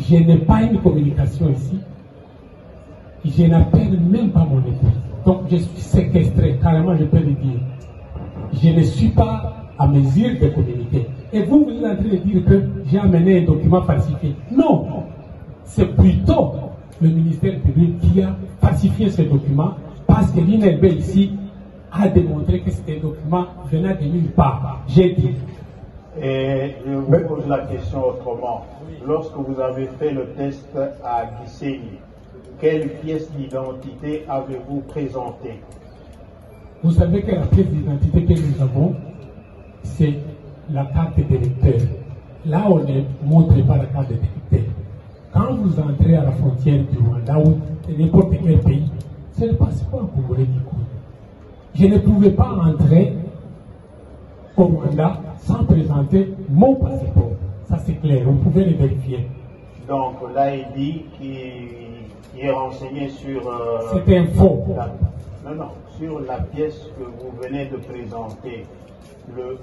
Je n'ai pas une communication ici. Je n'appelle même pas mon épouse. Donc je suis séquestré, carrément je peux le dire. Je ne suis pas à mesure de communiquer. Et vous êtes en train de dire que j'ai amené un document falsifié. Non, c'est plutôt le ministère public qui a falsifié ce document parce que l'INLB ici a démontré que c'était un document venant de nulle part. J'ai dit. Et je vous pose la question autrement. Lorsque vous avez fait le test à Gisenyi, quelle pièce d'identité avez-vous présentée? Vous savez que la pièce d'identité que nous avons, c'est la carte d'électeur. Là, on ne montre pas la carte d'électeur. Quand vous entrez à la frontière du Rwanda ou de n'importe quel pays, c'est le passeport congolais qui coule. Je ne pouvais pas entrer au Rwanda sans présenter mon passeport. Ça, c'est clair, on pouvait le vérifier. Donc, l'AID qui est renseigné sur... C'était un faux. Non, sur la pièce que vous venez de présenter, le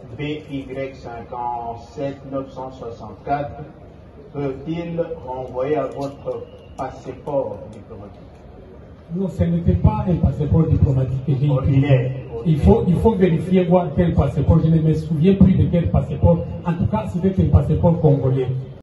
BY57964, peut-il renvoyer à votre passeport diplomatique? Non, ce n'était pas un passeport diplomatique que j'ai ordinaire. Il faut vérifier voir quel passeport. Je ne me souviens plus de quel passeport. En tout cas, c'était un passeport congolais.